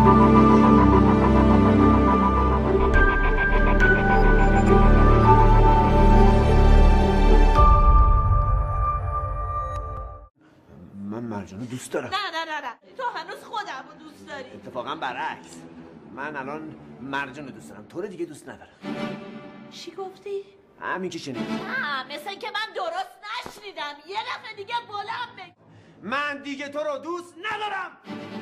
من مرجانو دوست دارم. نه تو هنوز خودمو دوست داری. اتفاقا برعکس، من الان مرجانو دوست دارم، تو رو دیگه دوست ندارم. چی گفتی؟ همین که شنیدی. مثل که من درست نشنیدم. یه دفعه دیگه بلند بگو. من دیگه تو رو دوست ندارم.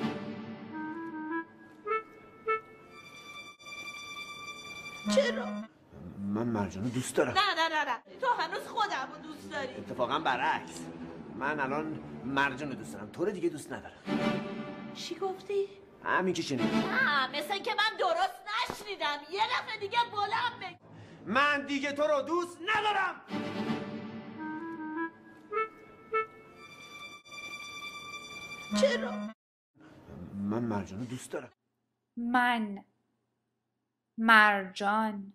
چرا؟ من مرجانو دوست دارم. نه تو هنوز خودمو دوست داری. اتفاقا برعکس، من الان مرجانو دوست دارم، تو رو دیگه دوست ندارم. چی گفتی؟ همین که شنیدی. مثل که من درست نشنیدم. یه دفعه دیگه بلند بگو. من دیگه تو رو دوست ندارم. چرا؟ من مرجانو دوست دارم. من مرجان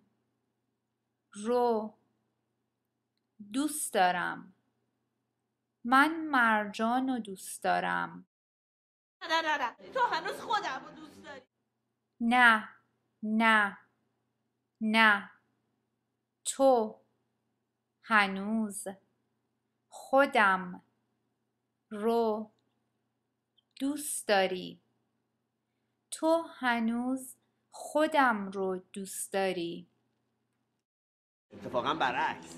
رو دوست دارم. من مرجان رو دوست دارم. نه تو هنوز خودمو دوست داری. نه نه نه تو هنوز خودم رو دوست داری. تو هنوز خودم رو دوست داری. اتفاقا برعکس.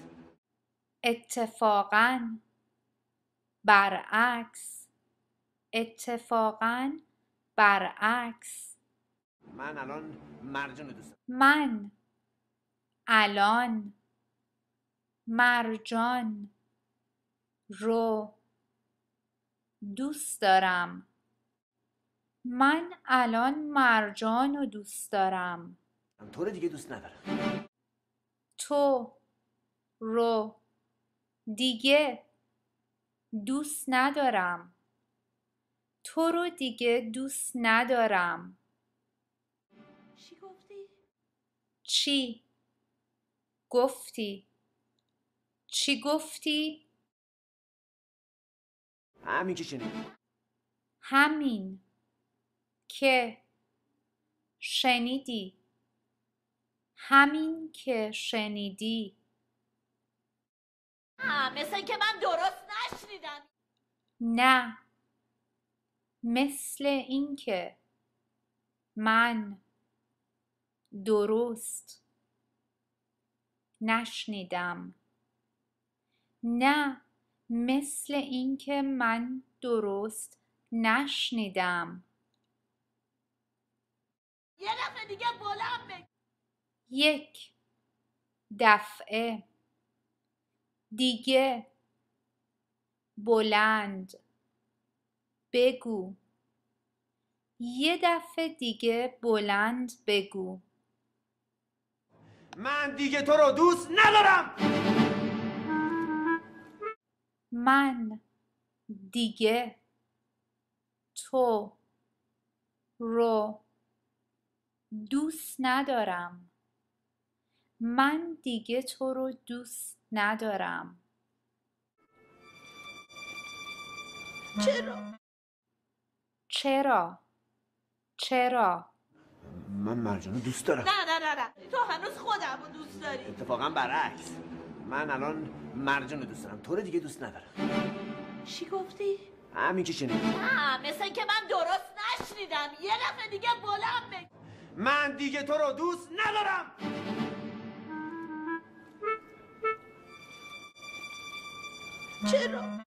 اتفاقاً برعکس. اتفاقاً برعکس. من الان مرجانو دوست دارم. من الان مرجان رو دوست دارم. من الان مرجان رو دوست دارم. تو رو دیگه دوست ندارم. تو رو دیگه دوست ندارم. تو رو دیگه دوست ندارم. چی گفتی؟ چی گفتی؟ چی گفتی؟ همین که شنیدی. همین که شنیدی. همین که شنیدی. مثل که من درست نشنیدم. نه، مثل اینکه من درست نشنیدم. نه، مثل اینکه من درست نشنیدم. یه دفعه دیگه بلند بگو. یک دفعه دیگه بلند بگو. یه دفعه دیگه بلند بگو. من دیگه تو رو دوست ندارم. من دیگه تو رو دوست ندارم. من دیگه تو رو دوست ندارم. چرا؟ چرا؟ چرا؟ من مرجانو دوست دارم. نه تو هنوز خودمو دوست داری. اتفاقا برعکس، من الان مرجانو دوست دارم، تو رو دیگه دوست ندارم. چی گفتی؟ همین که شنیدی. مثل که من درست نشنیدم. یه دفعه دیگه بلند بگو. من دیگه تو رو دوست ندارم. چرا؟